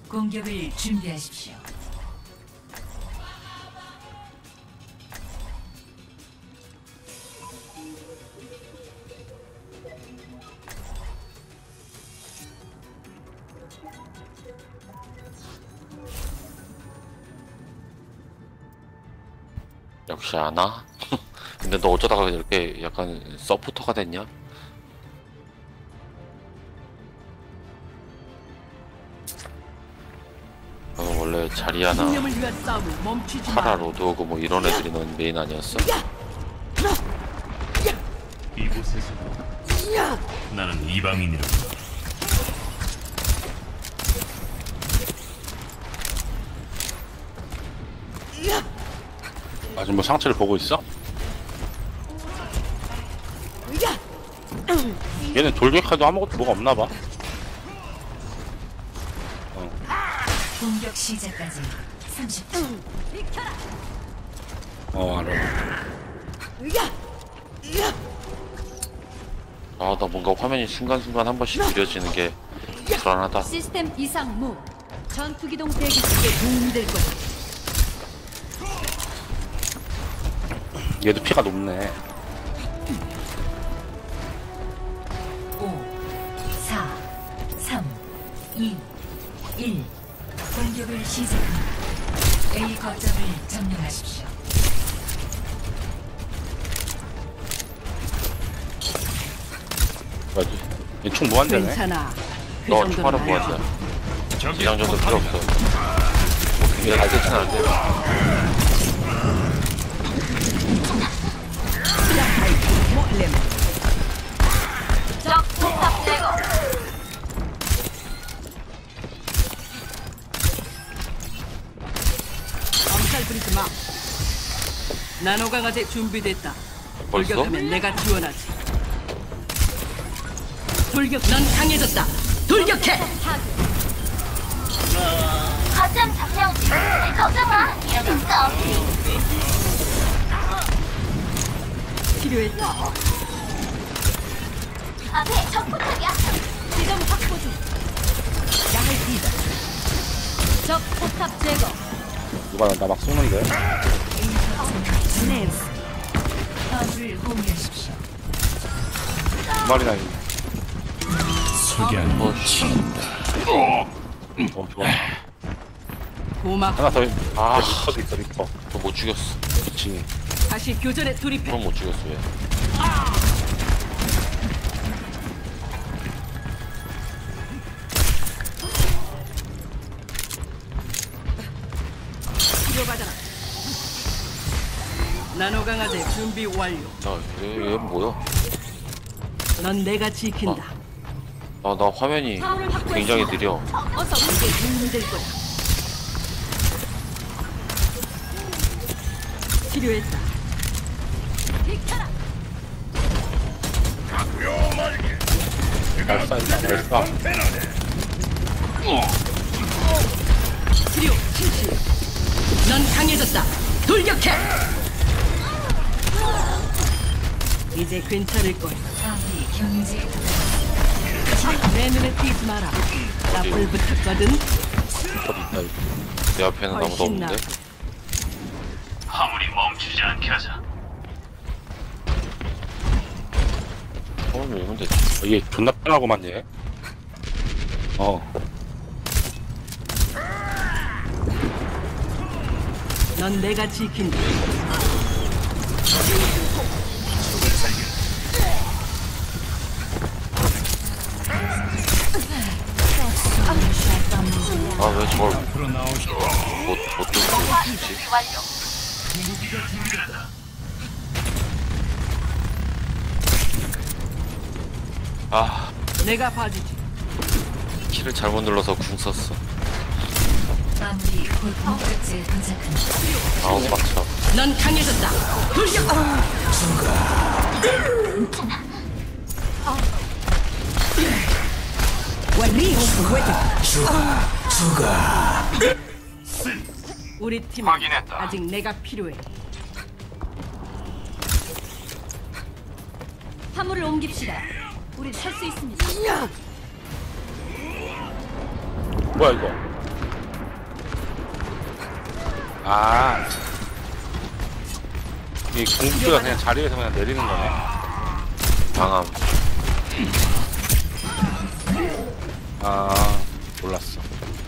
공격을 준비하십시오. 역시 아나? 근데 너 어쩌다가 이렇게 약간 서포터가 됐냐? 원래 자리아나 파라 로드오그 뭐 이런 애들이 넌 메인 아니었어? 이곳에서 나는 이방인이라. 아직 뭐 상체를 보고 있어? 얘는 돌격해도 아무것도 뭐가 없나봐. 공격 시작까지 30초. 알아. 아, 나 뭔가 화면이 순간순간 한 번씩 느려지는 게 불안하다. 시스템 이상 무 전투기동 대기 쪽에 도움이 될 거다. 얘도 피가 높네. 5, 4, 3, 2, 1. 공격을 시작합니다. A 거점을 점령하십시오. 뭐지? 얘 총 무한대네. 괜찮아. 그 너 정도는 총알은 아니야. 뭐하냐? 이장 정도 필요 없어. 이게 잘 대치는 안 돼. 적 폭탑 제거. 엄살 부리지 마. 나노 강화제 준비됐다. 벌써? 돌격하면 내가 지원하지. 돌격, 넌 강해졌다. 돌격해. 거점 점령 중. 걱정 마. 이러겠어. 필요했다. 앞에 적 포탑이야. 지점 확보 중. 야할 뒤다. 적 포탑 제거. 누가 나 막 쏘는데? 네. 화물을 공유하십시오. 두 마리나 있네. 석양 좋아. 고마. 하나 더 있. 아, 리퍼도 있어, 리퍼. 저 못 죽였어. 그치. 다시 교전에 돌입해. 그럼 못 죽였어, 왜? 치료받아라. 나노 강화제 준비 완료. 야, 얘 뭐야? 넌 내가 지킨다. 아, 나 화면이 굉장히 느려. 어서 이게 도움이 될 거야. 필요했다. 비켜라. 잘 쏴있다, 잘 쏴. 치료 실시. 넌 강해졌다. 돌격해. 이제 괜찮을 거야. 아기 경제 내 눈에 띄지 마라. 나 불 붙었거든. 리퍼도 있다, 이거. 내 앞에는 아무도 훨씬 없는데? 나. 화물이 멈추지 않게 하자. 처음에 오면 되지. 얘 존나 편하고만, 얘. 넌 내가 지킨다. 아, 왜 저걸 앞으로 나오시오. 못 들고 있지? 완료. 아, 내가 봐주지. 키를 잘못 눌러서 궁 썼어. 마무리 곧 목적지에 도착합니다. 아우, 빡쳐. 넌 강해졌다. 돌격. 우리 팀 확인했다. 아직 내가 필요해. 화물을 옮깁시다. 우리 살 수 있습니다. 뭐야, 이거? 아. 이 공기가 그냥 자리에서 그냥 내리는 거네. 방암. 아, 몰랐어.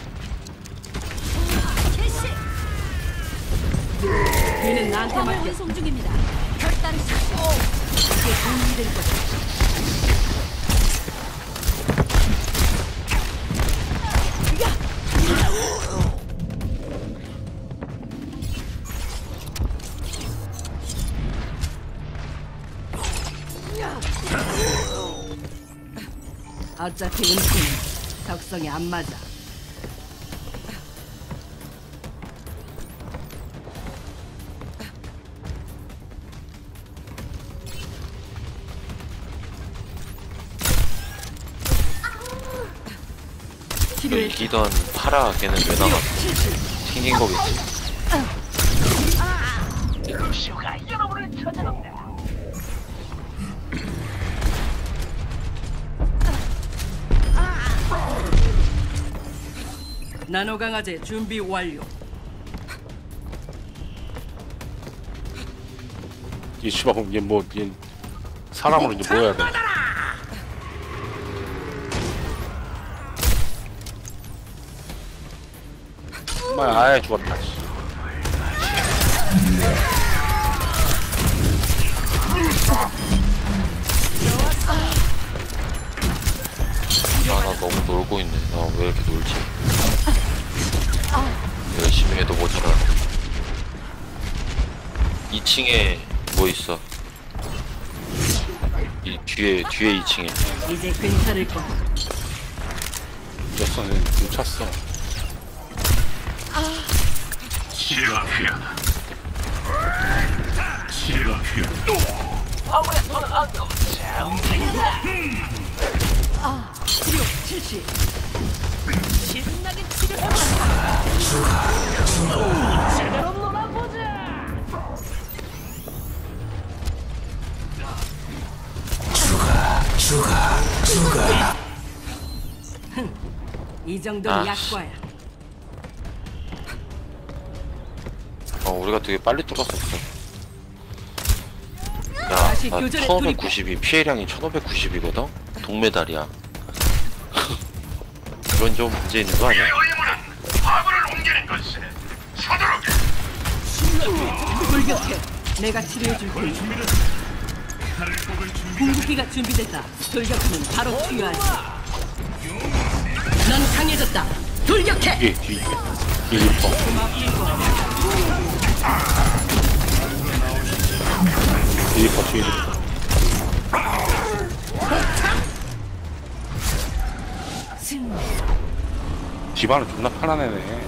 얘는 나한테 맡겨. 송 중입니다. 결단하십시오. 이게 도움이 될 거다. 어차피 은퇴는 적성에 안 맞아. 치료해. 이기던 파라 걔는 왜 나갔어? 튕긴 거겠지? 루시오가 여러분을 찾아갑니다. 나노 강화제 준비 완료. 이 씨발 그럼 얘 뭐, 얘 사람으로 이제 뭐 해야 돼? 정말 아예 죽었다. 씨. 아, 나 너무 놀고 있네. 나 왜 이렇게 놀지? 열심히 해도 모자라. 2층에 뭐 있어? 이 뒤에 2층에. 이제 괜찮을 거야. 졌어, 얘 찼어. 치료가 필요하다. 치료가 필요하다. 치료 실시. 신나게 치료해봐. 제대로 놀아보자. 이 정도는 아, 약과야. 우리가 되게 빨리 뚫었었어. 야, 다시 나 교전에 1592, 피해량이 1590이거든? 동메달이야. 이건 좀 문제 있는 거 아니야? 의무는 화물을 옮기는 것이네. 서두르게. 돌격해. 내가 치료해 줄 테니. 칼을 뽑을 준비. 궁극기가 준비됐다. 돌격하면 바로 치유하지. 넌 강해졌다. 돌격해. 뒤에 리퍼. 뒤에 리퍼. 승리. 집안은 존나 편안해네.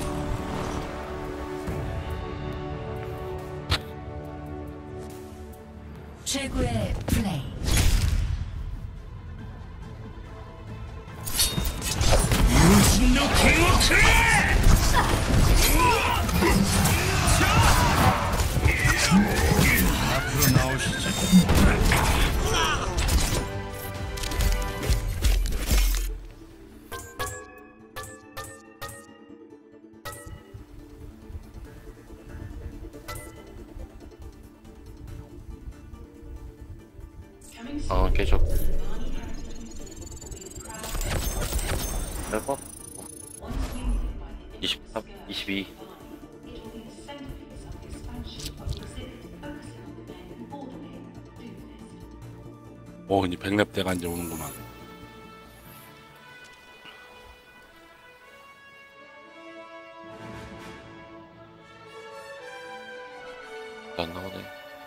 최고의 플레이. 앞으로 나오시죠. 계속. 몇 번? 23, 22. 오, 이제 100렙 대가 이제 오는구만. 안 나오네.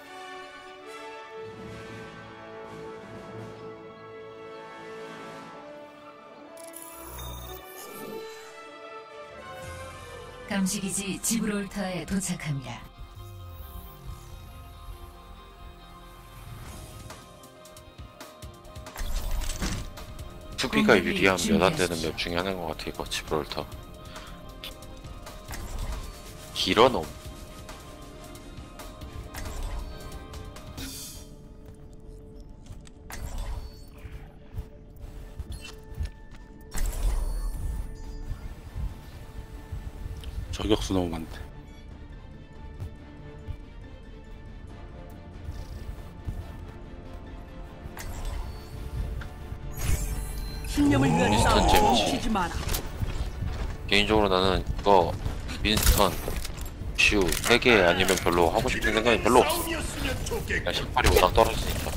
감시기지 지브롤터에 도착합니다. 수비가 공격이 유리한 몇 안 되는 준비하십시오. 맵 중에 하나인 것 같아, 이거 지브롤터. 길어 너무. 저격수 너무 많대. 신념을 위한 윈스턴 싸움 재밌지. 멈추지 마라. 개인적으로 나는 이거 윈스턴, 슈 3개 아니면 별로 하고 싶은 생각이 별로 없어. 그냥 샷발이 워낙 떨어지니까.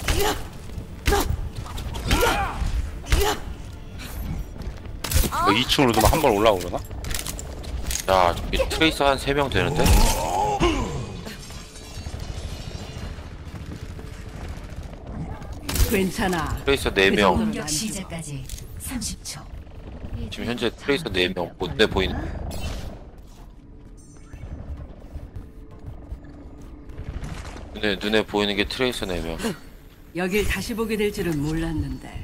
뭐 2층으로 좀 한 번 올라오려나? 야, 이 트레이서 한 3명 되는데? 괜찮아. 트레이서 그 4명. 공격 시작까지 30초. 지금 현재 트레이서 4명. 눈에 보이는. 눈에 보이는 게 트레이서 4명. 여길 다시 보게 될 줄은 몰랐는데.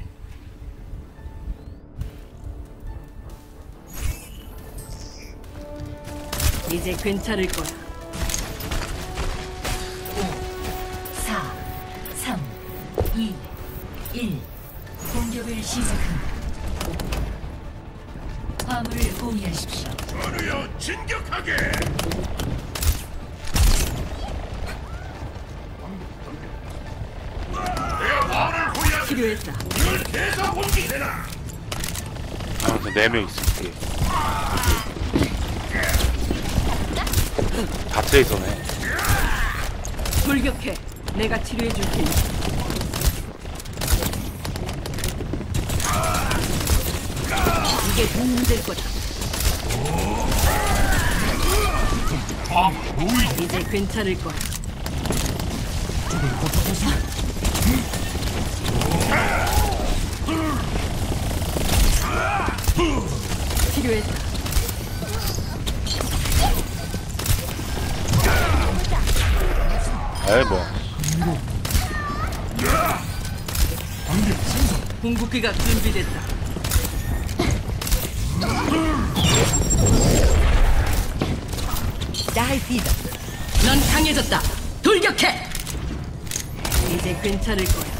이제 괜찮을 거야. 4, 3, 2, 1. 공격을 시작합니다. 화물을 공유하십시오. 전우여 진격하게. 필요했다. 계속 옮기되나. 아, 4명 있을게. 다 트레이서네. 돌격해. 내가 치료해 줄 테니. 이게 도움이 될 거다. 이제 괜찮을 거야. 필요했다. 에이 뭐야. 궁극기가 준비됐다. 나이스다. 넌 강해졌다. 돌격해. 이제 괜찮을 거야.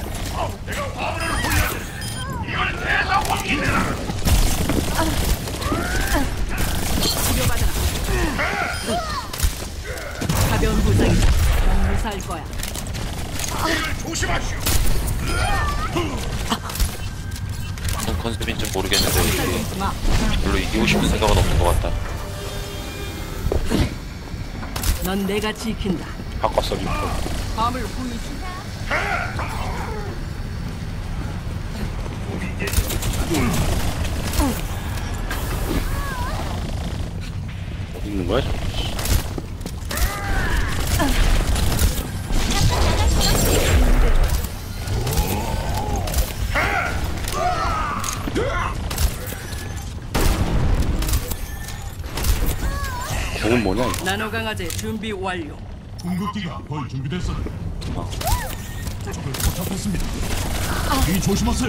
치료받아라. 가벼운 부상이다. 넌 무사할 거야. 조심하시오. 무슨 컨셉인지 모르겠는데 이게 마. 별로 이기고 싶은 생각은 없는 것 같다. 넌 내가 지킨다. 바꿨어 리포. 밤을 보이지. 어디 있는 거야? 저거? 저건 뭐냐 이거? 나노 강화제 준비 완료. 궁극기가 거의 준비됐어. 적을 포착했습니다. 이 조심하세요.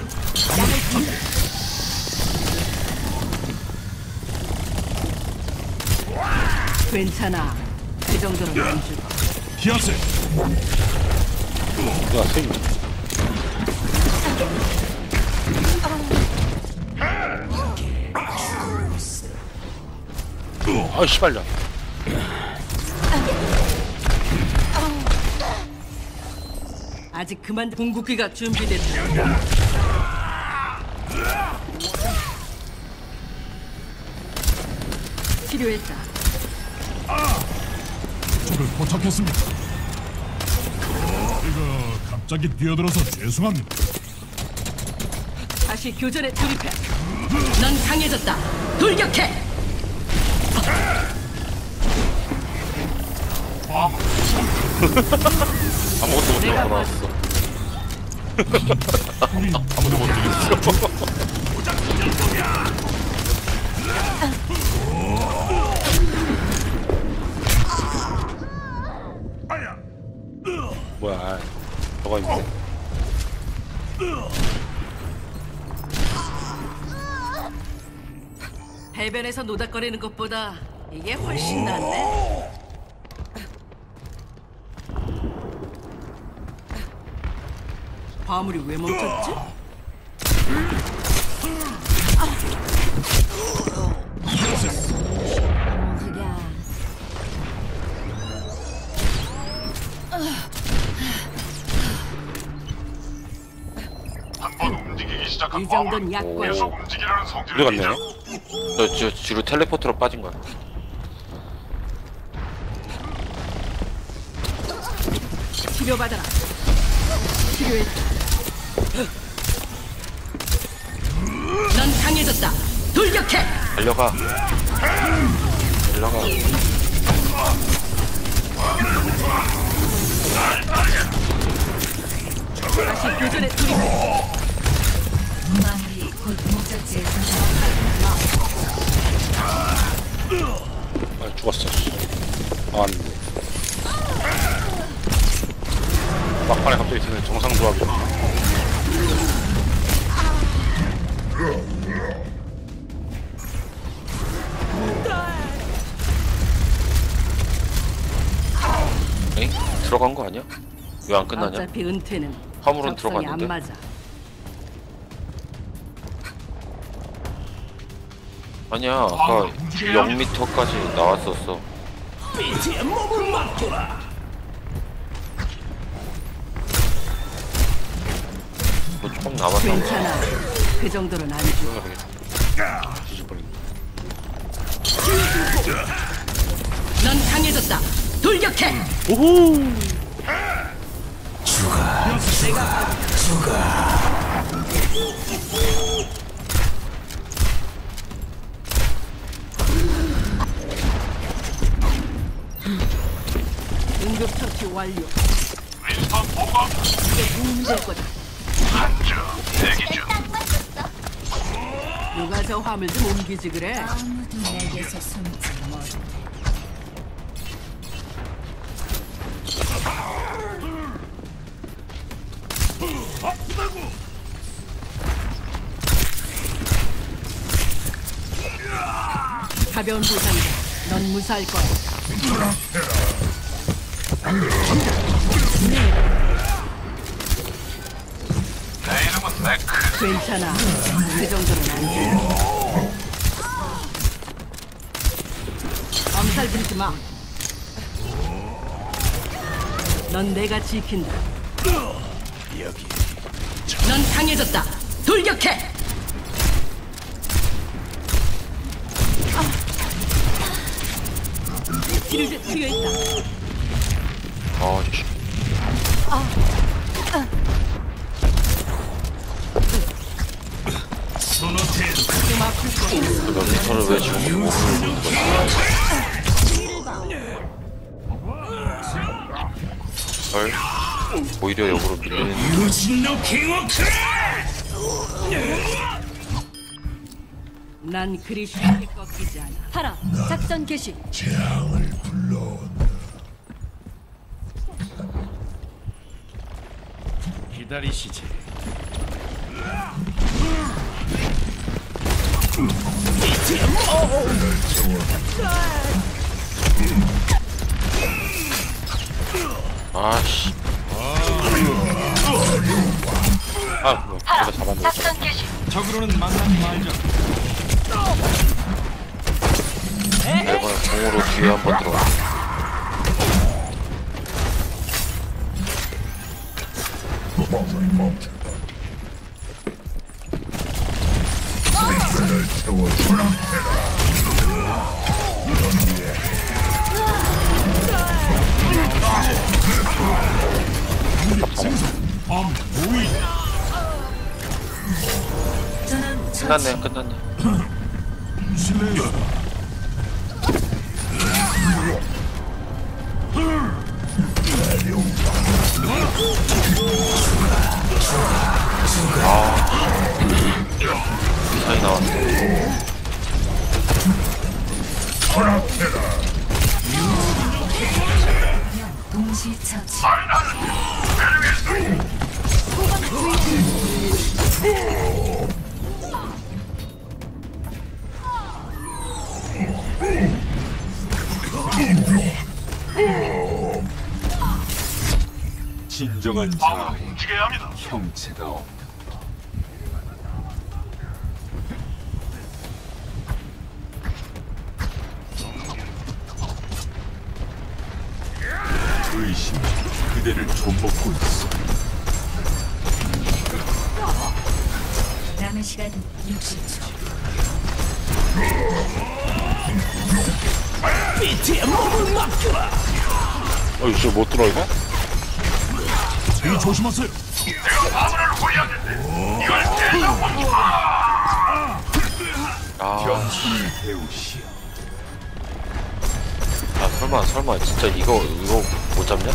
괜찮아. 그 정도는 안 죽어. 피하세요. 누가 세이. 아 씨발려. 아직 그만. 궁극기가 준비됐다. 필요했다. 적을 포착했습니다. 이거 갑자기 뛰어들어서 죄송합니다. 다시 교전에 돌입해. 넌 강해졌다. 돌격해. 아무것도 못 내가 하고 나왔어. 우리 아무도 못 되겠어. 아야. 뭐야? 아, 저거 있네. 해변에서 노닥거리는 것보다 이게 훨씬 낫네. 화물이 왜 멈췄지? 한번 움직이기 시작한 이 정도는 마음을 약관. 계속 움직이라는 성질을 들어갔네. 띠죠. 저 뒤로 텔레포트로 빠진 거야. 치료받아라. 치료했다. 넌 강해졌다. 돌격해. 달려가. 달려가. 다시 교전에 돌입해. 마무리 곧 목적지에 도착. 아, 죽었어. 안. 막판에 갑자기 드는 정상 조합이. 에이? 들어간 거 아니야? 왜 안 끝나냐? 어차피 은퇴는 화물은 적성이 안 들어갔는데? 맞아. 아니야, 아까 0m까지 나왔었어. 뭐 조금 남았나? 괜찮아. 그 정도는 안 죽어. 넌 강해졌다. 돌격해. 응급처치 완료. 윈스턴 보고 이게 도움될 거다. 한주 대기 중. 누가 저 화물 좀 옮기지 그래? 아무도 내게서 숨지 못해. 가벼운 부상이다. 넌 무사할 거야. 내 이름은 네크. 괜찮아. 그 정도는 안 돼. 엄살 부리지 마. 넌 내가 지킨다. 넌 강해졌다. 돌격해. 치료제 필요했다. 아, 씨. 좀 아플 거야. 0m를 왜 지금 몸을 보는 거야? 헐? 오히려 역으로 밀리는. 난 그리 쉽게 꺾이지 않아. 하라. 작전 개시. 기다리시지. 아씨. 아, 뭐, 내가 잡았네. 작전 개시. 적으로는 만나지 말자. 이번에 공으로 뒤에 한번 들어가. 저는 끝났네, 끝났네. 사이 나왔어. 동시 처치. 진정한 마음을 움직여야 합니다. 형체가 없다. 의심이 그대를 좀먹고 있어. 남은 시간 60초. 이거 못 들어 이거? 조심하세요. 내가 화물을 홀렸는데 이걸 계속 병신을 배우시오. 설마 진짜 이거 못 잡냐?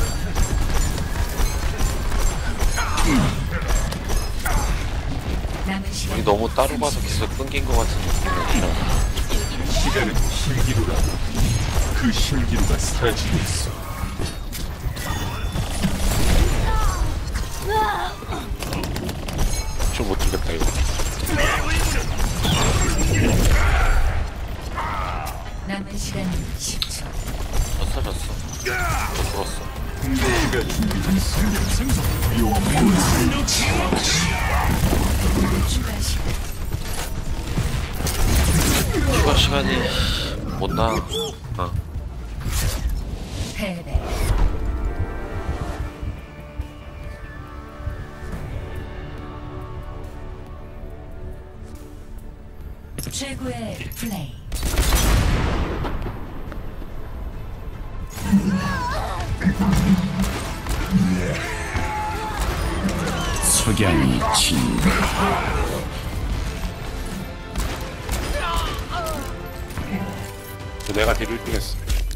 남은 시간 우리 너무 따로 봐서 계속 끊긴 것 같은 느낌이 시간은 실기루라. 그 실기루가 사라지고 있어. 좀 못 들겠다 이거. 남은 시간 10초. 졌어. 죽었어. 군대가 준비됐어. 추가 시간. 추가 시간이 못 나. 패배. 최고의 플레이. 석양이 진다. 내가 딜을 1등 했어.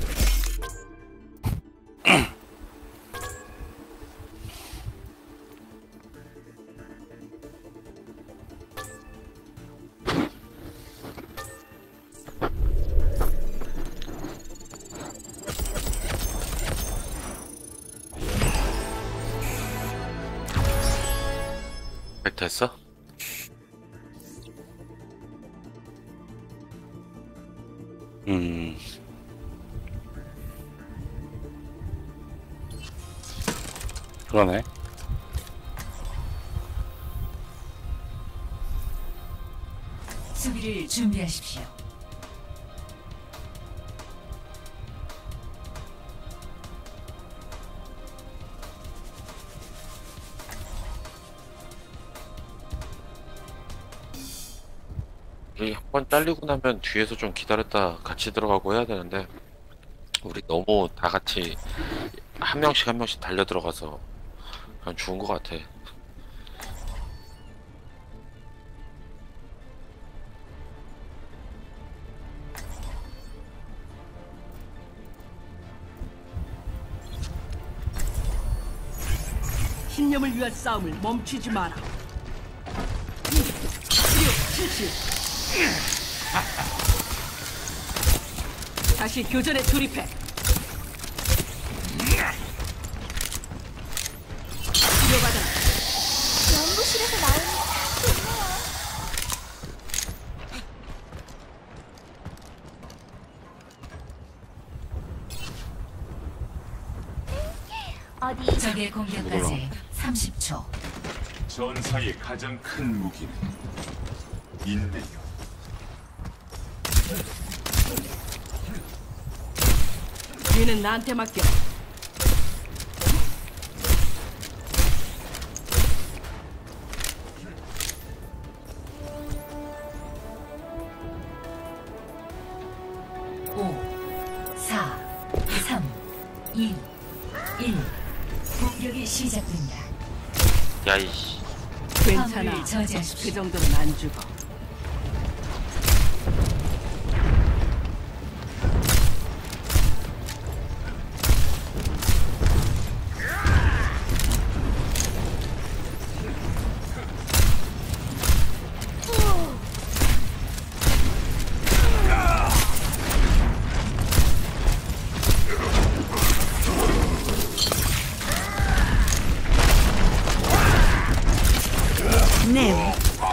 됐어? 그러네. 수비를 준비하십시오. 이 한 번 잘리고 나면 뒤에서 좀 기다렸다 같이 들어가고 해야 되는데 우리 너무 다 같이 한 명씩 달려 들어가서 그냥 죽은 것 같아. 신념을 위한 싸움을 멈추지 마라. 치료 실시. 다시 교전에 돌입해. 치료받아라. 연구실에서 나오는 좋네요. 어디 적의 공격까지 30초. 전사의 가장 큰 무기는 인내요. 얘는 나한테 맡겨. 오, 4, 3, 2, 1. 공격이 시작됩니다. 야이씨. 괜찮아. 화물을 저지하십시오. 그 정도는 안 죽어. 네.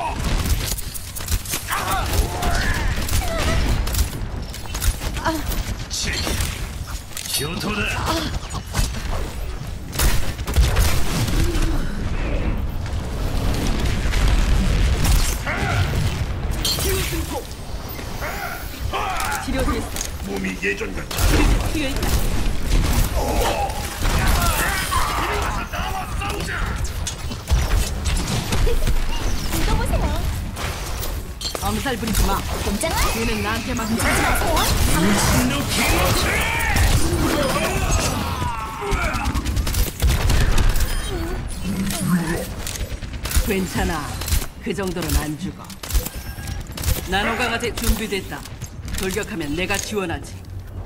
치료 됐어. 몸이 예전과 치료 있다. 이거 보세요. 엄살 부리지 마. 괜찮아? 얘는 나한테 맡겨. 마세요. 괜찮아. 그 정도는 안 죽어. 나노 강화제 준비됐다. 돌격하면 내가 지원하지.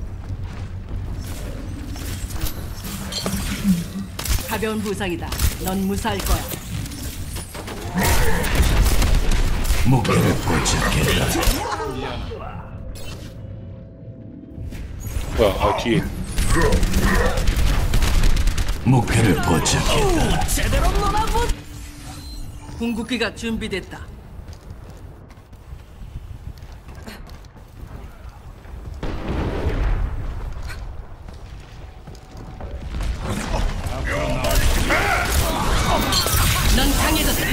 가벼운 부상이다. 넌 무사할 거야. 목표를 포착했다. 뭐야? 아 뒤에. 목표를 포착했다. 궁극기가 준비됐다. 넌 강해졌다.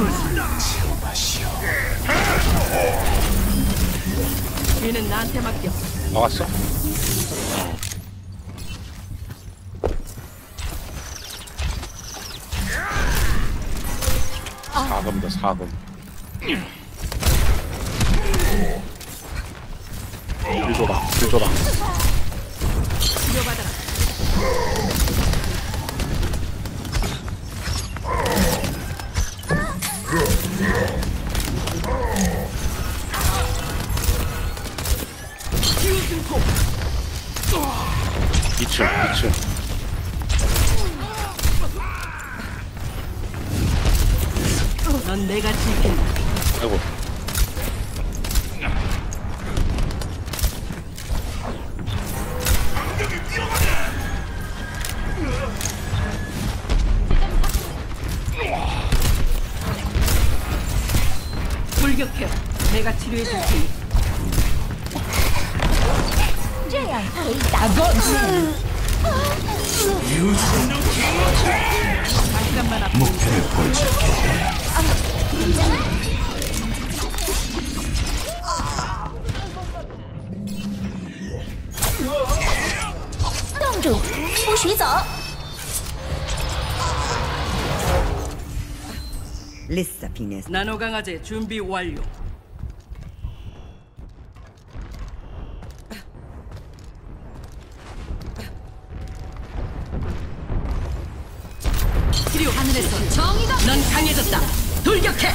얘는 나한테 맡겨. 나왔어? 사금이다 사금. 길 줘라 길 줘라. 치료받아라. 치유증폭. 2층 2층. 넌 내가 지킨다. 아이고. 돌격해. 내가 치료해 줄 테니. 这样可以打过去。 잠깐만 앞. 목표를 포착했다. 冻住，不许走。 나노 강화제 준비 완료. 치료 하늘에서 정의가. 넌 강해졌다. 돌격해.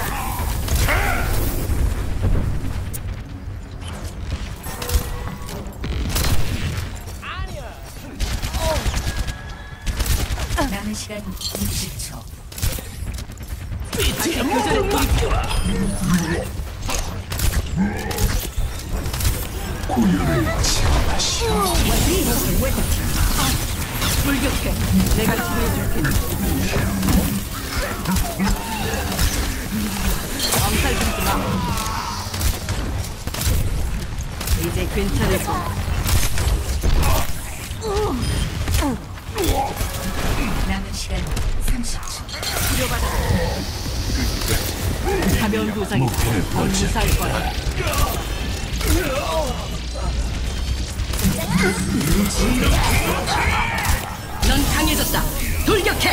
남은 시간 60초. 다시 교전에 돌입해. 돌격해. 내가 치료해 줄 테니. 엄살 부리지 마. 이제 괜찮을 거야. 남은 시간 30초. 치료받아. 가벼운 부상이다. 목표를 넌 무사할 거야. 넌 강해졌다. 돌격해.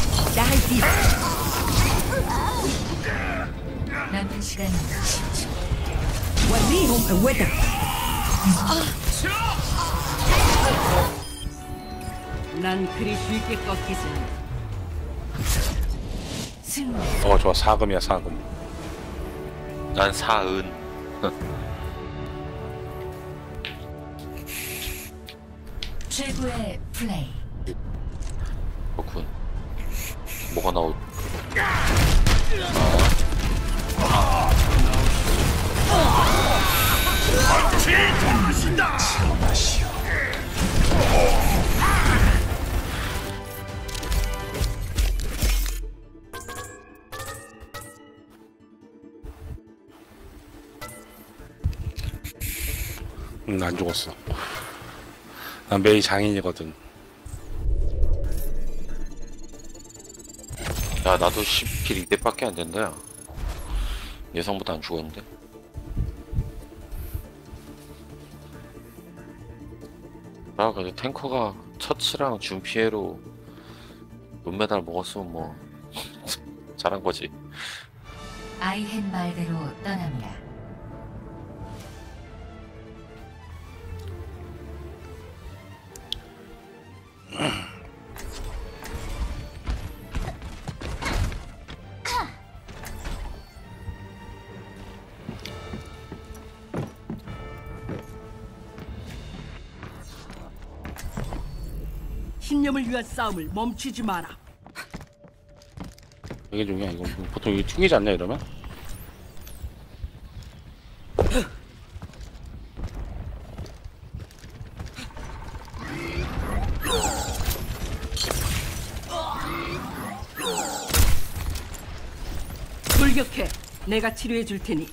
남은 시간 10초. 난 그리 쉽게 꺾이지 않아. 승리. 좋아 사금이야 사금. 난 사은. 최고의 플레이. 그렇군. 뭐가 나올? 안 죽었어. 난 메이 장인이거든. 야 나도 10킬 2대밖에 안 된다. 야. 예상보다 안 죽었는데. 아 그래도 탱커가 처치랑 준피해로 은메달 먹었으면 뭐 잘한 거지. 아이헨 말대로 떠납니다. 신념을 위한 싸움을 멈추지 마라. 이게 중요해. 이거 보통 이게 튕기지 않냐 이러면? 돌격해. 내가 치료해 줄 테니.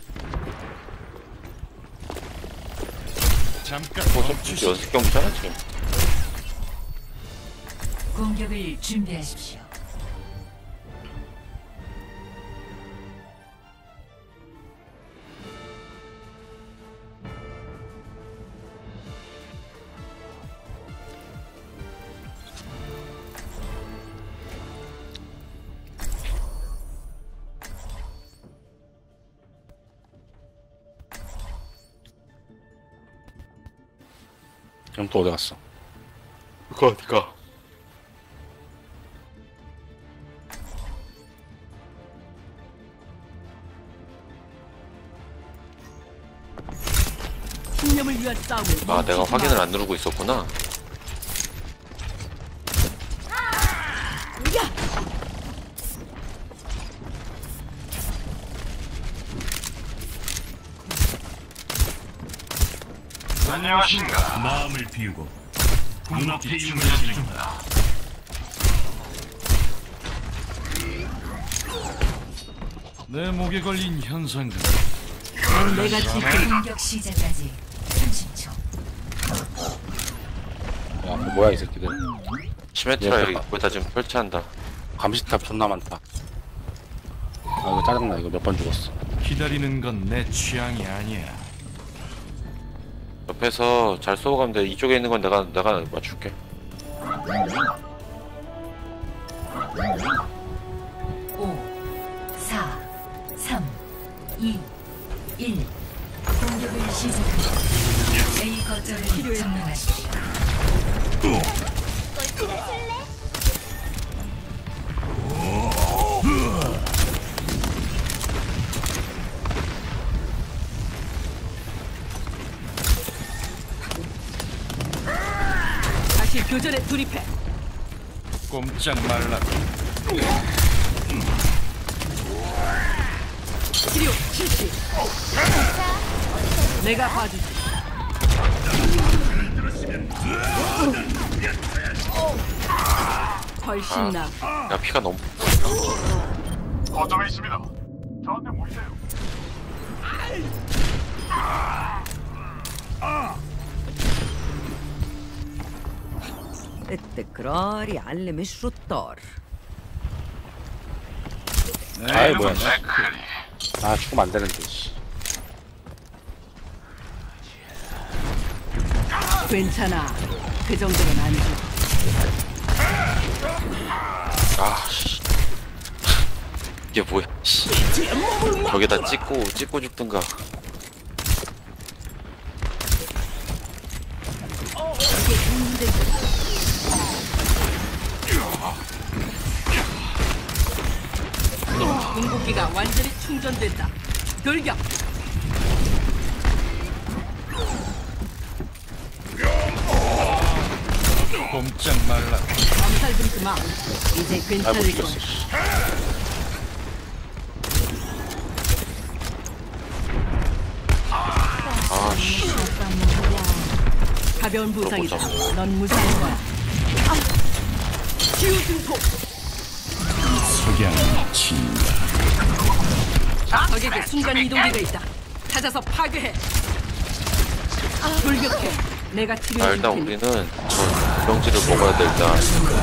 잠깐 어차피 연습 경기잖아 지금. 공격을 준비하십시오. 그럼 또 어디 갔어? 그거 어디가? 신념을 위한 싸움을 멈추지 아 내가 확인을 마라. 안 누르고 있었구나. 안녕하신가. 마음을 비우고 눈앞에 있는 중이다. 내 목에 걸린 현상들 내가 지킨 공격 시작까지 30초. 야, 뭐 뭐야 이 새끼들. 시메트라 예, 거기다 지금 설치한다. 감시탑 존나 많다. 아 이거 짜증나. 이거 몇 번 죽었어. 기다리는 건 내 취향이 아니야. 옆에서 잘 쏘고 가면 돼. 이쪽에 있는 건 내가 맞출게. 오, 4, 3, 2, 1. 공격을 시작합니다. A 거점을 점령하십시오. 다시 교전에 돌입해. 꼼짝 말라. 치료 실시. 내가 봐주지. 훨씬 나. 야 피가 너무. 거점에 있습니다. 저한테 모이세요. التكرار يعلم الشطار. 아이 뭐야. 맥크리. 아 죽으면 안 되는데. 씨. 괜찮아. 그 정도는 안 줘. 아 씨. 이게 뭐야? 씨. 저기다 찍고 죽든가. 궁극기가 완전히 충전된다. 돌격. 꼼짝 말라. 암살 좀 마. 이제 아못 괜찮을 죽였어. 거야. 씨. 아 씨. 가벼운 부상이다. 보자. 넌 무사할 거야. 치유 증폭. 석양 친다. 적에게 순간 이동기가 있다. 찾아서 파괴해. 돌격해. 내가 아 치료해 줄 일단 테니. 우리는 저 병지를 먹어야 돼 일단.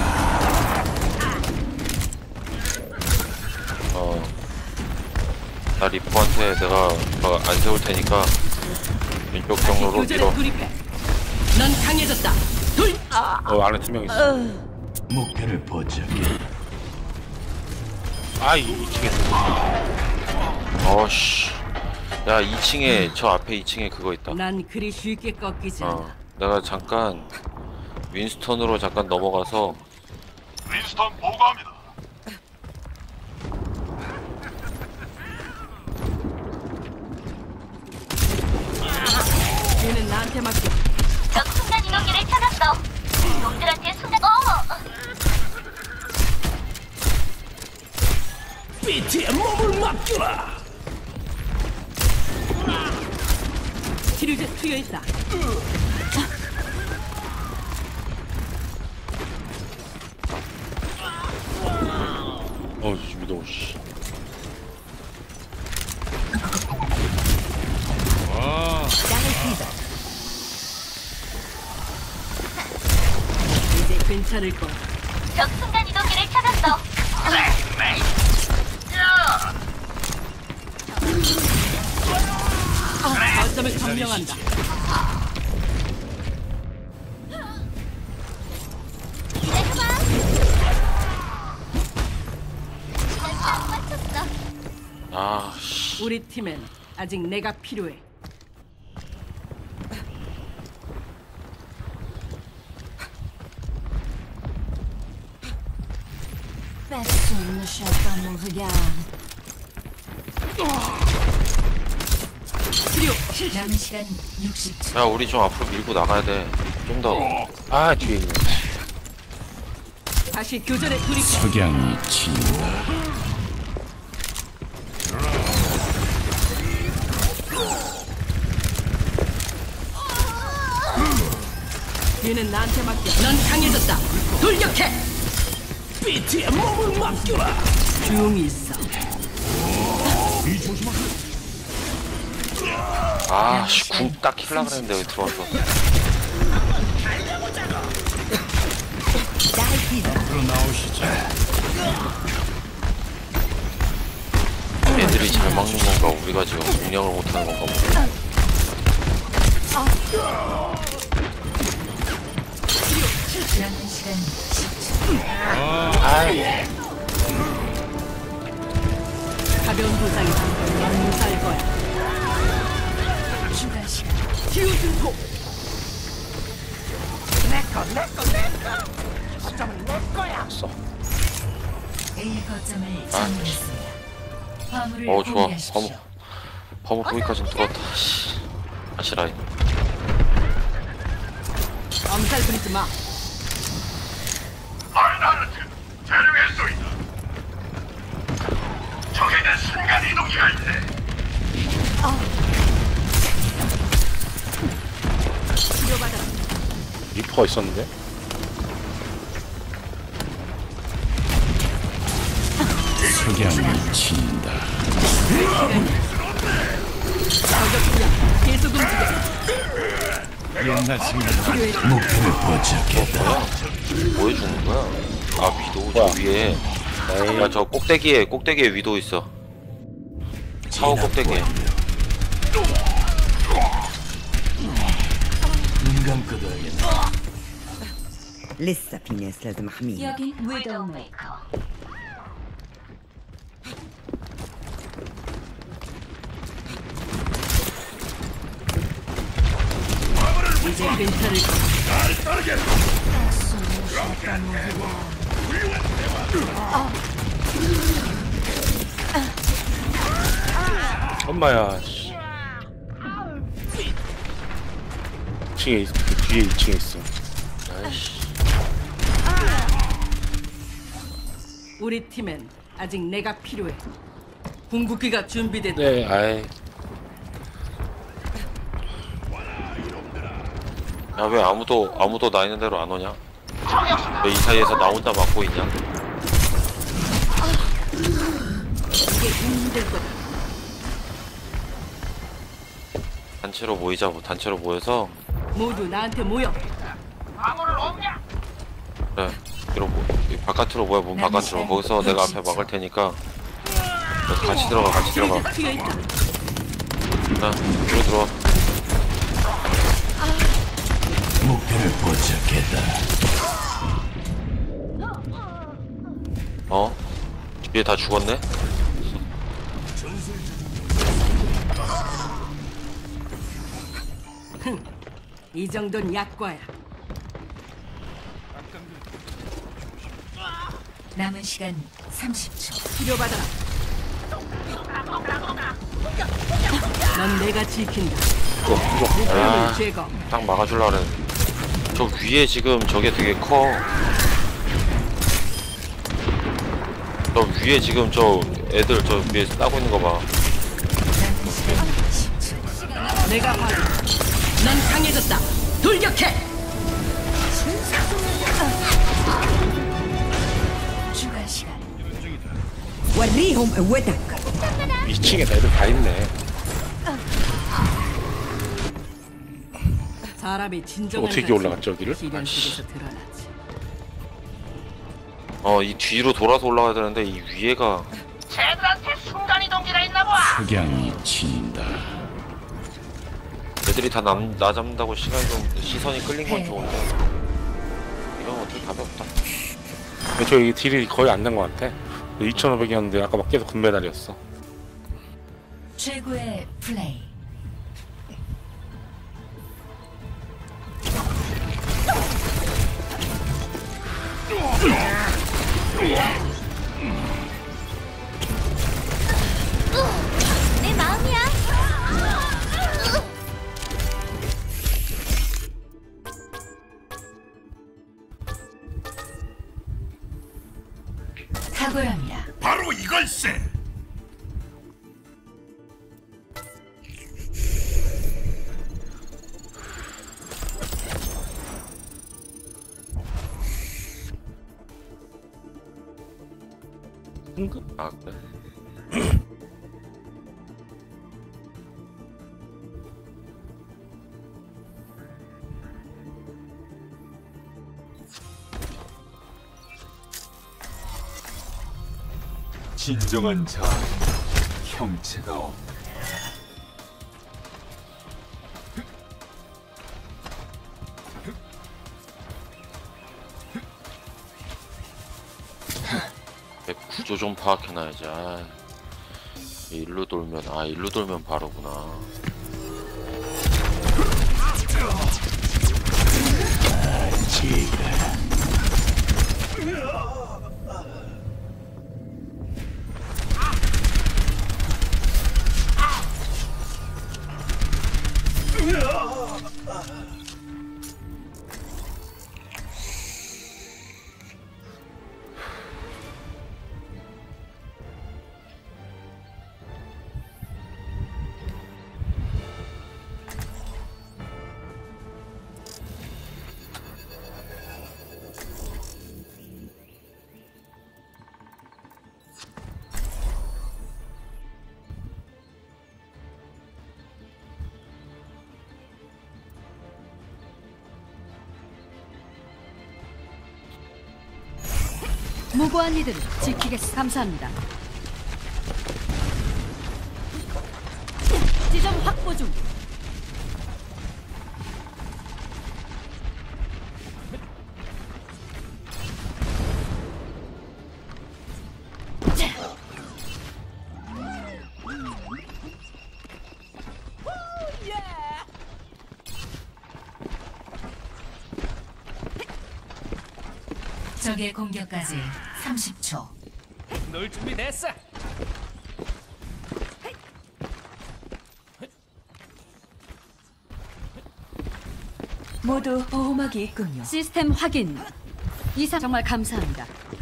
나 리퍼한테 내가 안 세울 테니까 왼쪽 경로로 교전에 밀어. 돌입해. 넌 강해졌다. 돌. 안에 2명 있어. 목표를 포착해. 아 이 미치겠네. 어씨. 야 2층에 저 앞에 2층에 그거 있다. 난 그리 쉽게 꺾이지 않아. 내가 잠깐 윈스턴으로 잠깐 넘어가서 윈스턴 보고합니다. 얘는 나한테 맡겨. 적 순간 이동기를 찾았어. 놈들한테 순간 치료제 투여했다. 위도 씨. 이제 괜찮을 거야. 적 순간 이동기를 찾았어. 거점을 점령한다. 아 씨. 우리 팀엔 아직 내가 필요해. Personne ne chatte à mon regard. 치료. 남은 시간 60초. 야 우리 좀 앞으로 밀고 나가야 돼. 좀 더. 아 뒤에 있네. 다시 교전에 돌입해. 석양이 진다. 얘는 나한테 맡겨. 넌 강해졌다. 돌격해. 비트의 몸을 맡겨라. 조용히 있어. 아씨 궁딱 킬라 그랬는데 왜 들어왔어. 앞으로 나오시죠. 애들이 잘 막는 건가 우리가 지금 공략을 못하는 건가 모르겠어. 남은 시간 10초. 가벼운 부상이다. 넌 무사할 거야. 추가 시간. 치유 증폭. A 거점을 점령했습니다. 화물을 좋아. 공유하십시오. 화물 거기까지는 들어왔다. 씨. 아시라이. 엄살 부리지 마. 아이나르트 대륙의 소이다. 적에게 순간 이동기가 있네. 치료받아. 리퍼가 있었는데. 석양이 진다. 저격이야. 계속 움직여. 옛날 생각 목표를 포착했다. 뭐 해주는 거야? 아 위도 저 뭐야? 위에. 야 저 꼭대기에 위도 있어. 사오 꼭대기에. 눈 감고도야겠다. لسه في ناس لازم احميها. 여긴 위도우메이커. 이제 괜찮을 거야. 엄마야. 씨. 2층에 그 뒤에 2층에 있어. 아이씨. 우리 팀엔 아직 내가 필요해. 궁극기가 준비됐다. 네, 아이. 야 왜 아무도 나 있는 대로 안 오냐? 왜 이 사이에서 나 혼자 막고 있냐? 이게 힘들 거다. 단체로 모이자고. 단체로 모여서 모두 나한테 모여. 그래 뒤로 이 바깥으로 모여. 문 바깥으로. 거기서 내가 앞에 막을 테니까 같이 들어가. 치료제 투여했다. 자 뒤로 들어와. 목표를 포착했다. 뒤에 다 죽었네? 이 정도는 약과야. 남은 시간 30초. 치료받아라. 넌 내가 지킨다. 목표를 제거. 딱 막아주려고 그랬는데. 저 위에 지금 저게 되게 커. 저 위에 지금 저 애들 저 위에 따고 있는 거 봐. 남은 시간 10초. 내가 봐도. 넌 강해졌다. 돌격해. 추가 시간. وريهم قوتك. 2층에 애들 다 있네. 사람이 진정한 어떻게 올라갔죠, 여기를? 시련 속에서 드러나지. 이 뒤로 돌아서 올라가야 되는데 이 위에가 쟤들한테 순간이동기가 있나 봐. 석양이 진다. 애들이 다 나 잡는다고 시선이 끌린 건 좋은데 이건 어떻게 답이 없다. 근데 저 여기 딜이 거의 안 된 것 같아. 2,500이었는데 아까 막 계속 금메달이었어. 최고의 플레이. 내 마음이야. 탁월합니다. 바로 이걸세. 아 그래? 진정한 자 형체가 없다. 구조 좀 파악해놔야지. 일로 돌면 바로구나. 무고한 이들을 지키겠습니다. 감사합니다. 지점 확보 중. 적의 공격까지 30초. 널 준비됐어. 모두 보호막이 있군요. 시스템 확인. 이상 정말 감사합니다.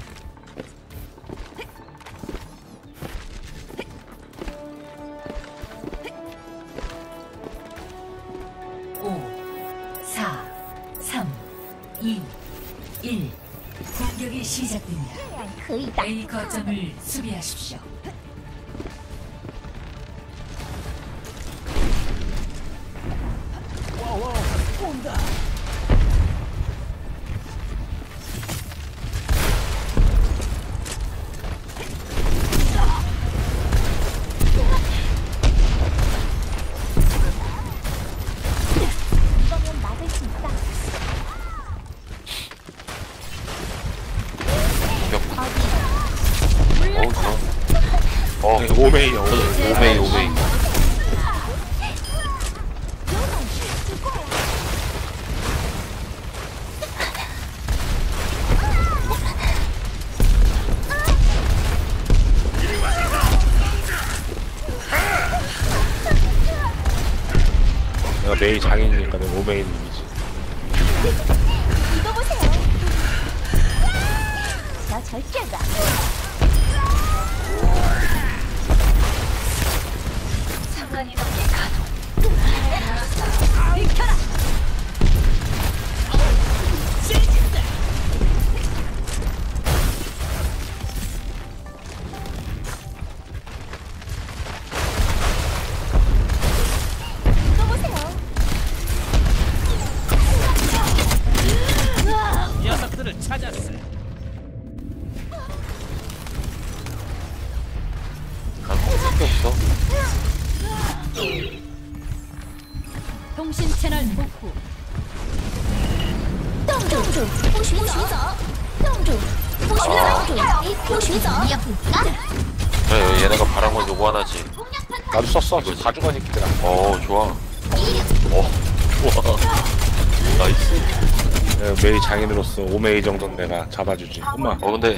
오, 4, 3, 2, 1. 공격이 시작됩니다. A 거점을 수비하십시오. 이거면 막을 수 있다. 오메이요. 오메이. 메이 장인이니까 내가 오메인 이미지. 이거 보세요. 나 절제가. 순간 이동기 가동. 비켜라. 이거 보세요. 녀석들을 찾았어. 난 공밖에 없어. 통신 채널 복구. 冻住，不许走！冻住，不许走！不许走！ 그래 얘네가 바란 건 요거 하나지. 나도 썼어. 지금 가져가니 기더라. 좋아. 좋아. 나이스. 메이 장인으로서 오메이 정도는 내가 잡아주지. 엄마. 근데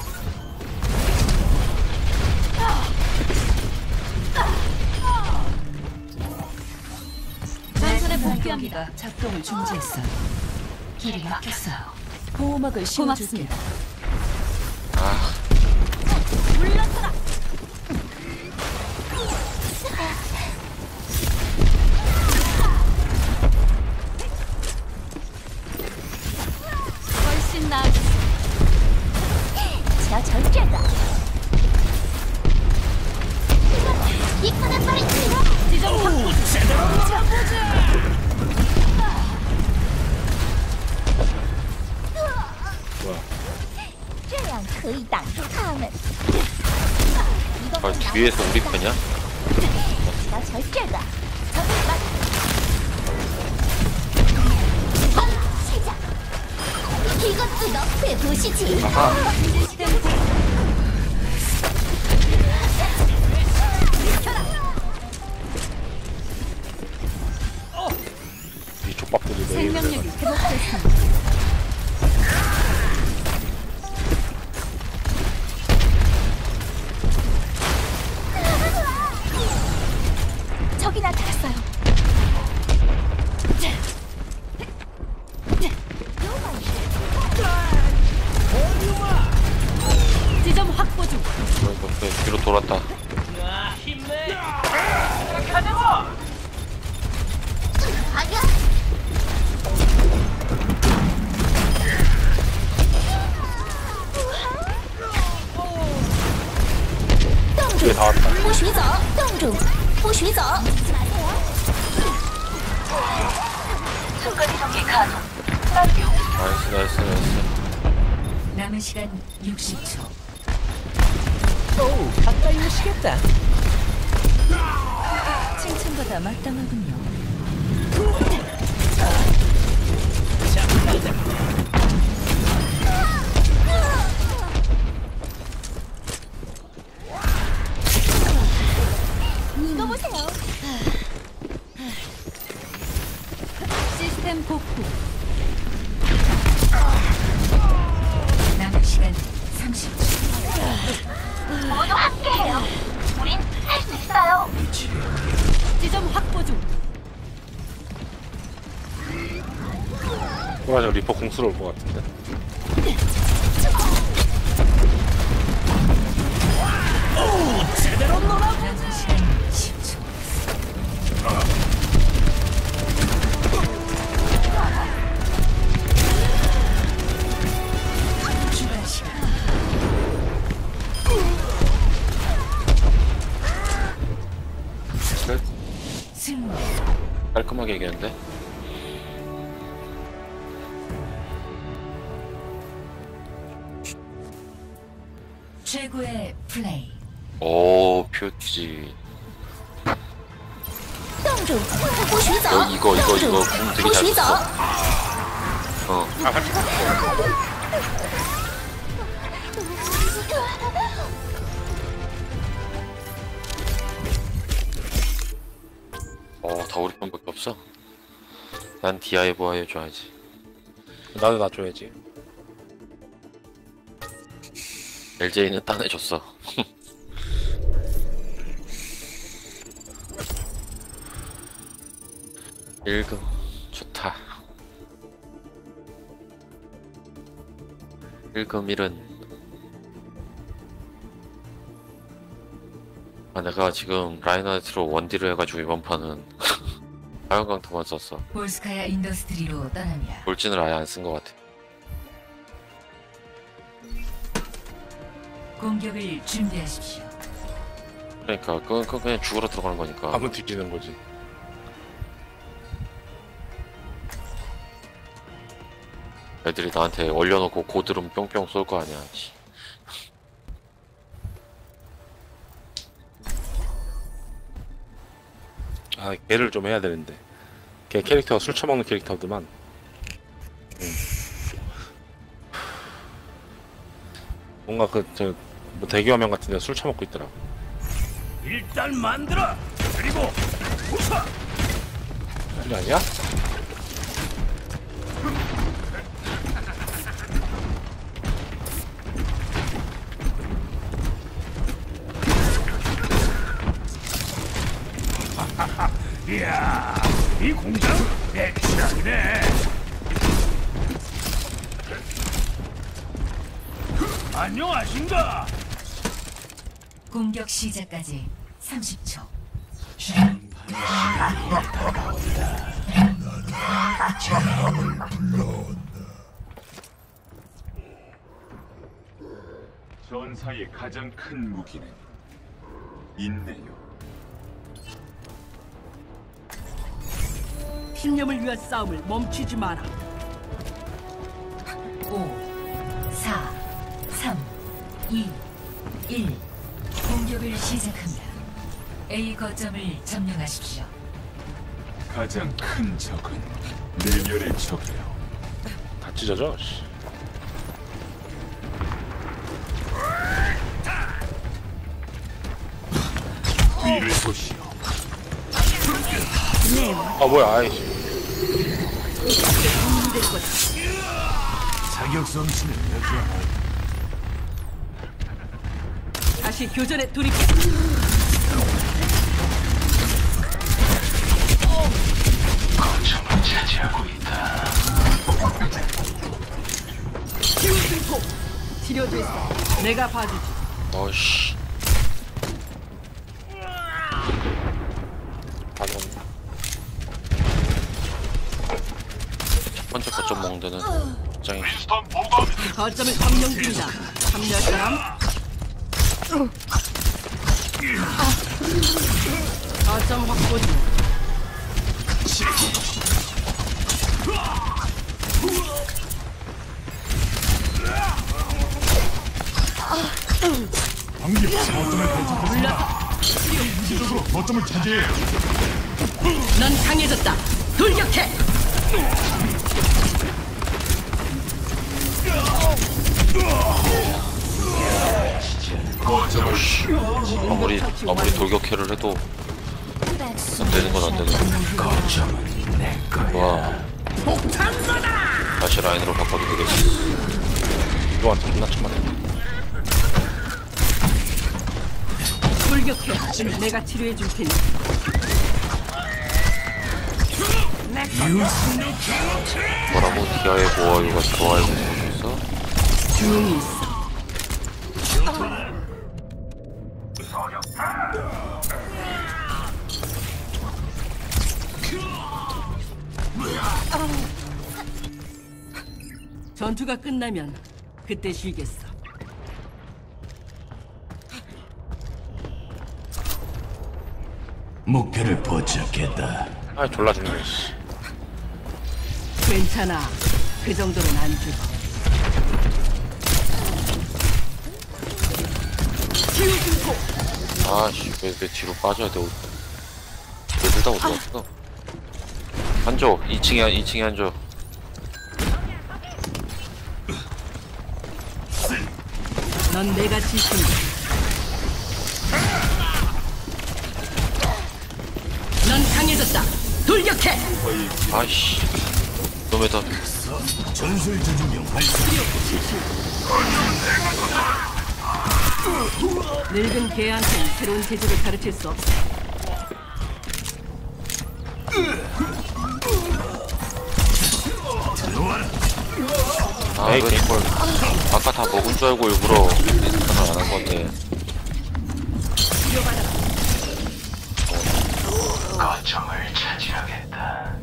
전선에 복귀합니다. 작동을 중지했어요. 길이 막혔어요. 보호막을 씌워줄게요. 훨씬 나아. 저 절제가. 이거는 빨리 지점 확보. 뭐야. 这样可以挡住他们。 뒤에서 우리 편이야? 나 절제가. 시작. 이것도 너의 도시지. 이 족밥들이 메이를 생명력이 회복됐습니다. 적이 나타났어요. 지점 확보 중. 뒤로 돌았다. 아니야. 뒤에 다 왔다. 不许走，冻住，不许走。 나이스. 남은 시간 60초. 오, 가까이 오시겠다. 칭찬보다 마땅하군요. 이거 보세요. 시스템 복구. 남은 시간 30초. 모두 함께해요. 우린 할 수 있어요. 지점 확보 중. 뭐야, 저 리퍼 공수로 올 것 같은데. 남은 시간 10초. 추가 시간. 끝. 승리. 깔끔하게 이겼는데. 최고의 플레이. 오, 퓨지. 冻住，不许走。 이거 궁 되게 不 잘 许走。 썼어. 다 우리 편밖에 없어? 난 디아이버 해줘야지. 나도 놔줘야지. LJ는 따내줬어. 1금 좋다. 1금 1은 내가 지금 라인하트로 원딜을 해가지고 이번 판은 화염강토만 썼어. 볼스카야 인더스트리로 떠납니다. 돌진을 아예 안 쓴 것 같아. 공격을 준비하십시오. 그러니까 그건 그냥 죽으러 들어가는 거니까. 하면 뒤지는 거지. 애들이 나한테 얼려놓고 고드름 뿅뿅 쏠 거 아니야. 씨. 아, 걔를 좀 해야 되는데. 걔 캐릭터가 술 처먹는 캐릭터더만. 뭔가 뭐 대기화면 같은데 술 처먹고 있더라. 일단 만들어. 그리고 부숴. 그게 아니야? 이야, 이 공장 내 취향이네. 안녕하신가? 공격 시작까지 30초. 전사의 가장 큰 무기는 인내요. 신념을 위한 싸움을 멈추지 마라. 5, 4, 3, 2, 1. 공격을 시작합니다. A 거점을 점령하십시오. 가장 큰 적은 내면의 적이요. 다 찢어져. 씨. 뒤를 보시오. 아 뭐야? 아이씨. 자격성 치는 다시 교전에 돌입해. 거점을 차지하고 있다. 치유증폭 치료됐어. 내가 봐주지. 어이씨. 가져왔네. 첫 번째 거점 먹는 데는 굉장히 윈스턴 보고합니다. 거점을 점령 중이다. 참여할 사람? 거점 확보 중. 방금 거점을 발전했습니다. 일시적으로 거점을 차지해. 넌 강해졌다. 돌격해. 아무리 돌격해를 해도 안 되는 건 안 되는 거야. 와. 다시 라인으로 바꿔도 되겠어. 이거한테 존나 쳐맞네. 돌격해. 내가 치료해 줄 테니. 뭐라고 디아의 보아유가 좋아요 보면서 조용히 있어. 전투가 끝나면 그때 쉬겠어. 목표를 포착했다. 아 졸라 죽네. 씨. 괜찮아. 그 정도는 안 죽어. 치유증폭. 아씨 왜 뒤로 빠져야 돼. 왜둘 다 어디 갔어? 앉아. 2층에 앉아. 넌 내가 지킨다. 넌 강해졌다. 돌격해. 아이씨 놈에다. 전술 조준용 발사. 늙은 개한테 새로운 재주를 가르칠 수 없어. 왜 이걸 아까 다 먹은 줄 알고 일부러 인스턴을 안 한 건데. 거점을 차지하겠다.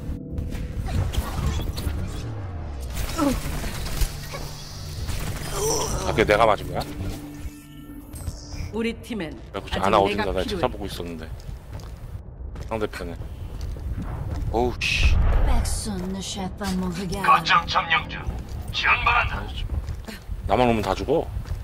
아, 그게 내가 맞은 거야? 우리 팀엔 내가 굳이 아직 아나 내가 어딘가 나 필요해. 찾아보고 있었는데 상대편에. 어우 씨. Personne ne chape à mon regard. 거점 점령 중. 지원 바란다. 나만 오면 다 죽어.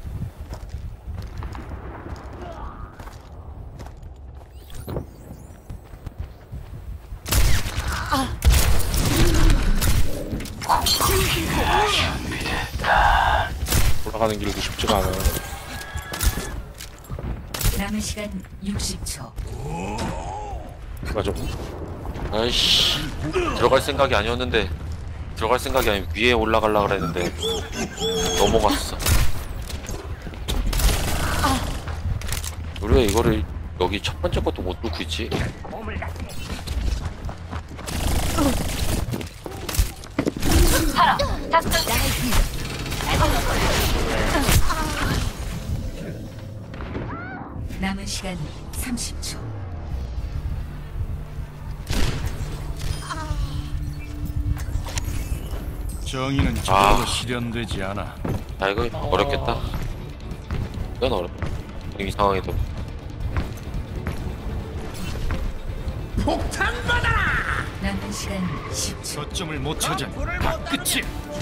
돌아가는 길도 쉽지가 않아. 남은 시간 60초. 맞아. 아이씨. 들어갈 생각이 아니었는데. 들어갈 생각이 아니고 위에 올라가려고 그랬는데 넘어갔어. 우리 왜 이거를 여기 첫 번째 것도 못 뚫고 있지? 남은 시간 30초. 정의는 저절로 실현되지 않아. 아 이거 어렵겠다. 이건 어렵다. 이 상황에도. 남은 시간 10초. 거점을 못 찾아. 다 끝이.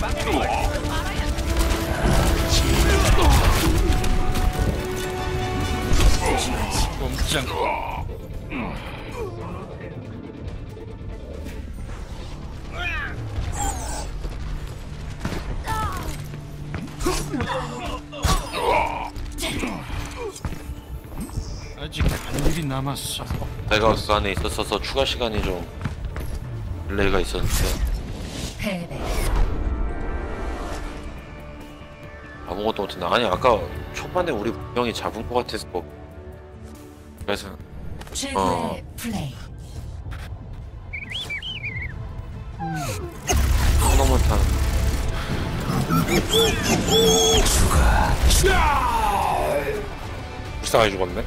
꼼짝. 아직 할 일이 남았어. 베가우스 안에 있었어서 추가 시간이 좀 딜레이가 있었는데 패배. 아무것도 못했나. 아니 아까 초반에 우리 분명히 잡은 것 같아서 그래서 최고의 플레이. 토너먼트 불쌍하게 죽었네.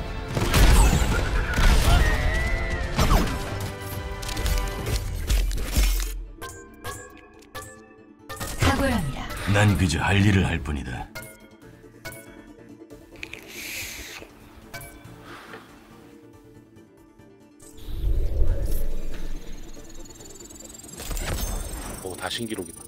탁월합니다. 난 그저 할 일을 할 뿐이다. 오, 다 신기록이다.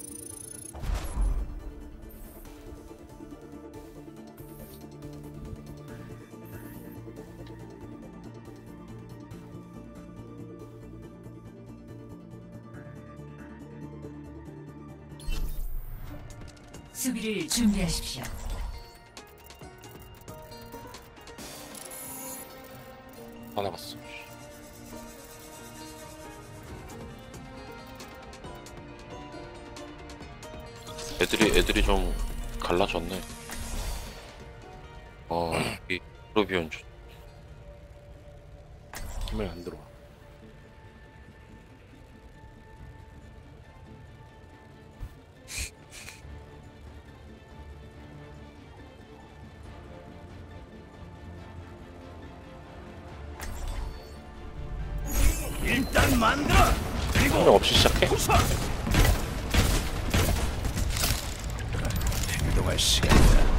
수비를 준비하십시오. 다 나갔어. 애들이 좀 갈라졌네. 이 로비온 힘을 안 들어와. 일단 만들어. 그리고 생각 없이 시작해? 부숴. 행동할 시간이다.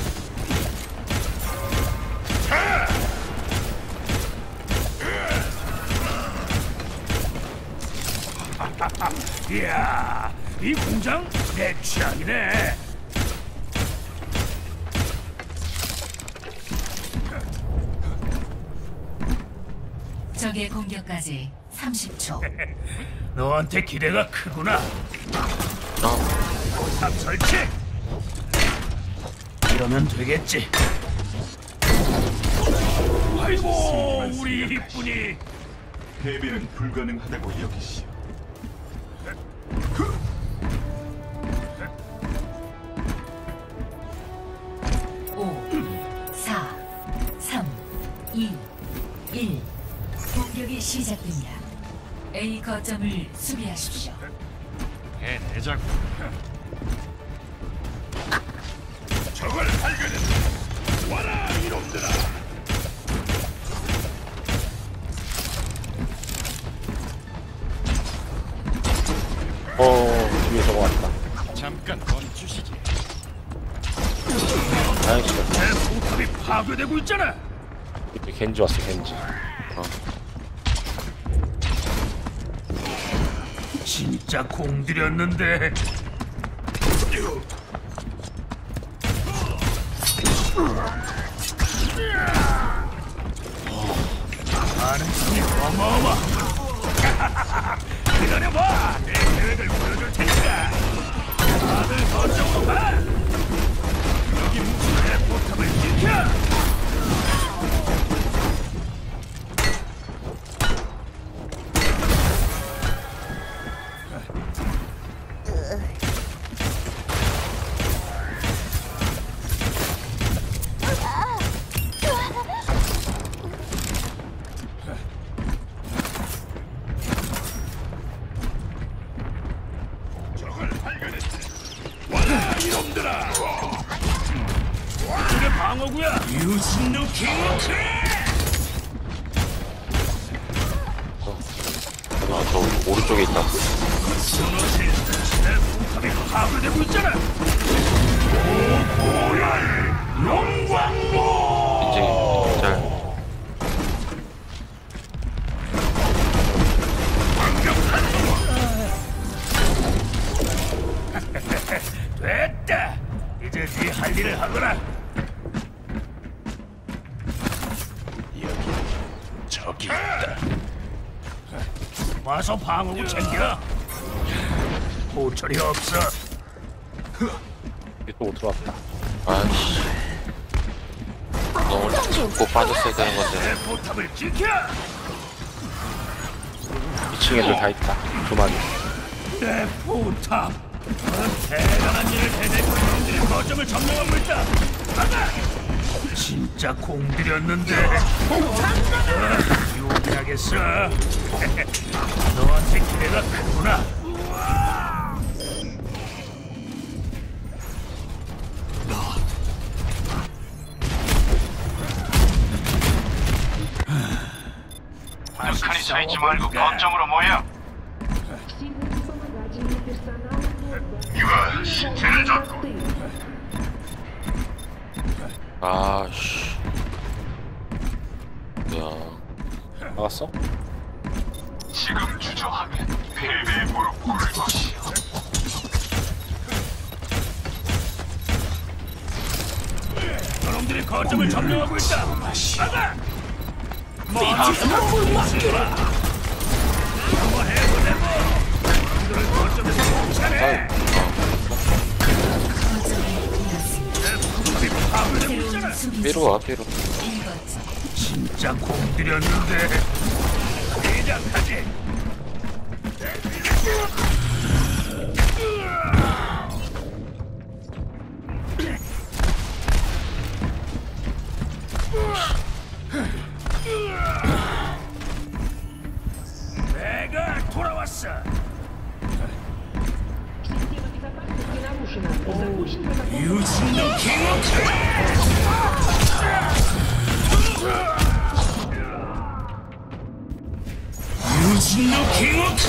이야, 이 공장 내 취향이네. 적의 공격까지 30초. 너한테 기대가 크구나. 포탑 설치. 이러면 되겠지. 아이고, 우리 이쁜이. 패배는 불가능하다고 여기시오. 5, 4, 3, 2, 1. 공격이 시작됩니다. A 거점을 수비하십시오. 해내자고. 뒤에 저거 왔다. 잠깐 멈추시지. 아이씨, 내 포탑이 파괴되고 있잖아. 겐지 왔어, 겐지. 진짜 공들였는데. 가능성이 어마어마. 기다려봐. 내 계획을 보여줄 테니까. 다들 거쪽으로 가. 여기 무슨 내 포탑을 지켜. 이놈들아! 그게 방어구야! 유신노 킹워크! 저 오른쪽에 있다. 무너질 내 포탑이 파괴되고 있잖아! 오고랄 용광로! 이제 잘. 됐다! 이제 네 할 일을 하거라! 여기 저기 있다. 와서 방어구 챙겨! 호철이 없어! 이게 또 들어왔다. 아이씨. 너무 잡고 빠졌어야 되는 건데. 내 포탑을 지켜! 2층 애들 다 있다. 두 마리. 내 포탑! 너는 대단한 일을 해내고 놈들이 거점을 점령하고 있다! 가자! 진짜 공들였는데 용기하겠어? 너한테 기대가 크구나. 칸이 차있지 말고 거점으로 모여. 이거 신체를 잡고 아씨. 야. 나갔어? 지금 주저하면 패배의 무릎 꿇을 것이요. 저놈들이 거점을 점령하고 있다. 가자! 멋지다. 한번 해보자고. 놈들을 거점에서 뭉쳐내. 삐로 와, 삐로. 진짜 공들였는데 대장하지. 내가 돌아왔어. 유신노 킹워크. 유신노 킹워크!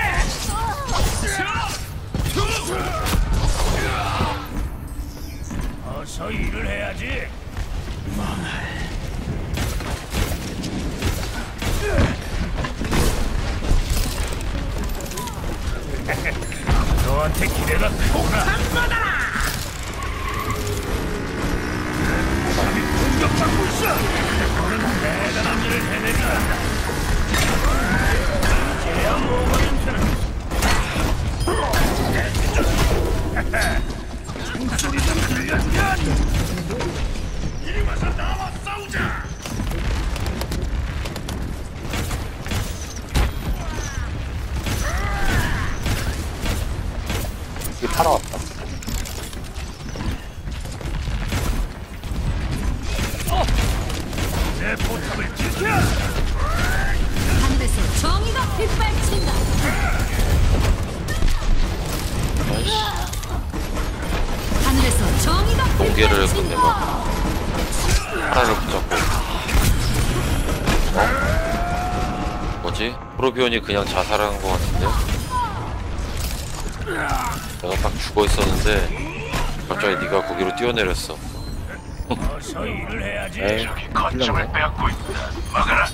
어서 일을 해야지. 너한테 기대가 크구나. 사람이 공격받고 있어. 너는 대단한 일을 해내려 한다. 이제야 뭐가 괜찮아. 총소리 좀 들려주면 이리 와서 나와 싸우자. 이게 타러 왔다. 내 포탑을 지켜. 하늘에서 정의가 빗발친다. 하늘에서 정의가 동계를 빗발친다. 근데 막 하나를 붙잡고. 뭐지? 프로비온이 그냥 자살한 것 같은데? 내가 딱 죽어 있었는데 갑자기 네가 거기로 뛰어내렸어. 어서 일을 해야지. 에이, 거점을 빼앗고 있다. 막아라.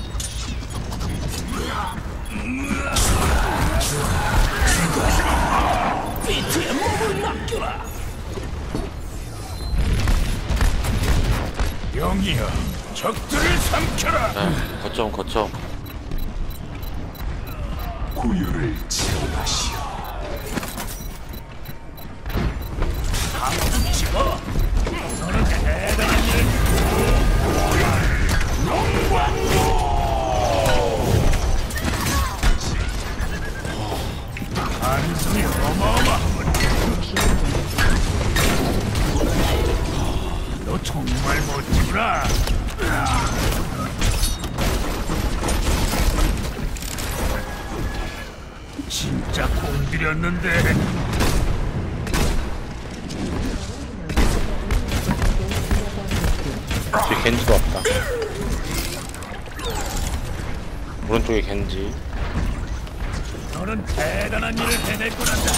비트에 몸을 맡겨라. 영이여, 적들을 삼켜라. 야, 거점. 고요를 체험하시오. 한번 집어. 너는 대단한 일을. 가능성이 어마어마하군. 너 정말 멋지구나. 진짜 곤드렸는데. 뒤에 겐지도 왔다. 오른쪽에 겐지. 너는 대단한 일을 해낼 거란다.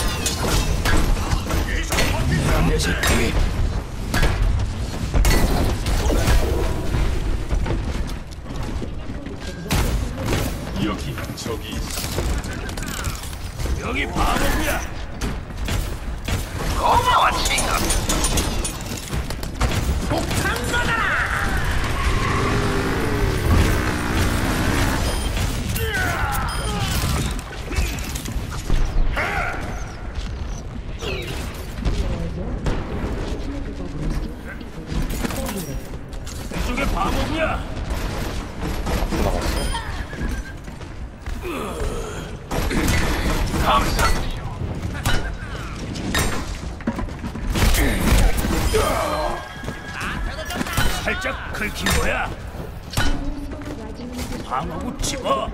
내 새끼. 여기 적이 있어. 여기 바보구야. 고마워 친구. 이쪽에 바보구야. 감사드려. 살짝 긁힌 거야. 방어구 집어.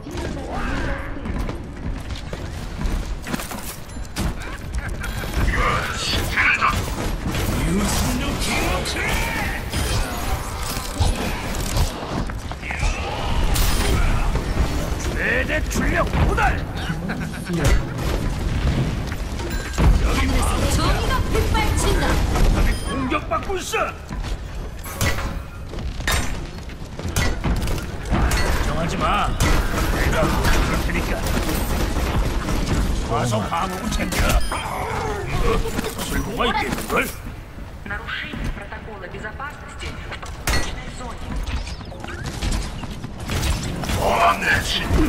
유승룡 김치. 최대 출력 도달. 여기 정의가 빗발친다. 바람이 공격받고 있어. 걱정하지 마. 내가 그럴 테니까. 와서 방어구 챙겨라. 쓸모가 있겠는걸? Нарушение протокола безопасности в пограничной зоне. 고맙네 친구.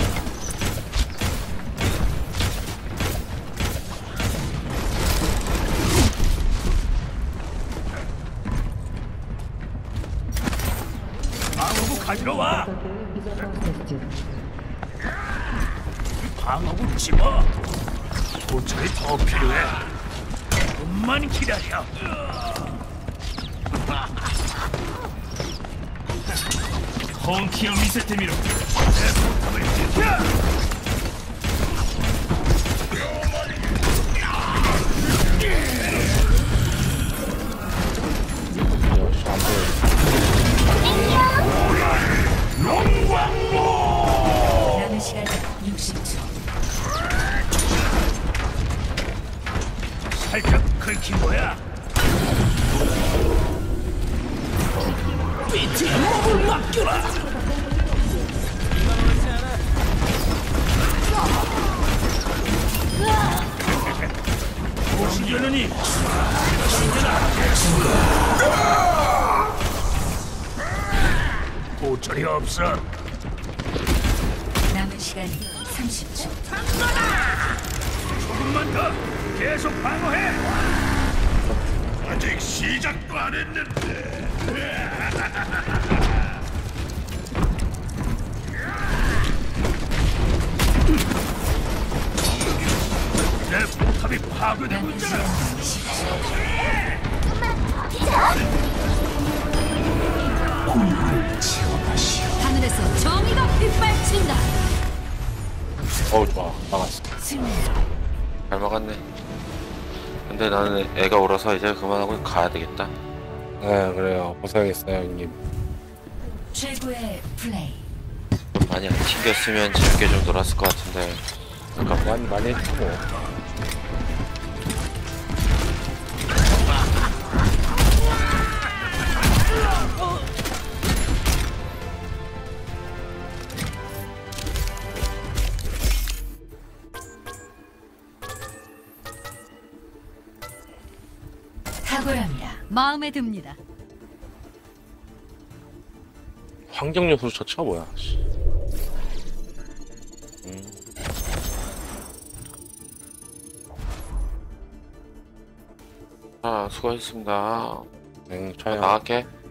방어구 가지러 와. 방어구 집어. 도철이 더 필요해. 조금만 기다려. 펑키어 미세테미로 내 포탑을 지켜. 역시 안 보여. 남은 시간 60초. 살짝 긁힌 거야. 비트에 몸을 맡겨라. 보시려느니 도철이 없어. 남은 시간 30초. 조금만 더 계속 방어해. 아직 시작도 안 했는데. 내 포탑이 파괴되고 남은 있잖아. 시간 10초. 고요를 체험하시오. 하늘에서 정의가 빗발친다. 어우 좋아. 막았어. 승리. 잘 막았네. 근데 나는 애가 울어서 이제 그만하고 가야 되겠다. 네 그래요. 고생하겠어요 형님. 최고의 플레이. 좀 많이 안 튕겼으면 재밌게 좀 놀았을 것 같은데. 많이 했지 뭐. 탁월합니다. 마음에 듭니다. 환경 요소 자체가 뭐야? 씨. 자, 수고하셨습니다. 잘 나갈게.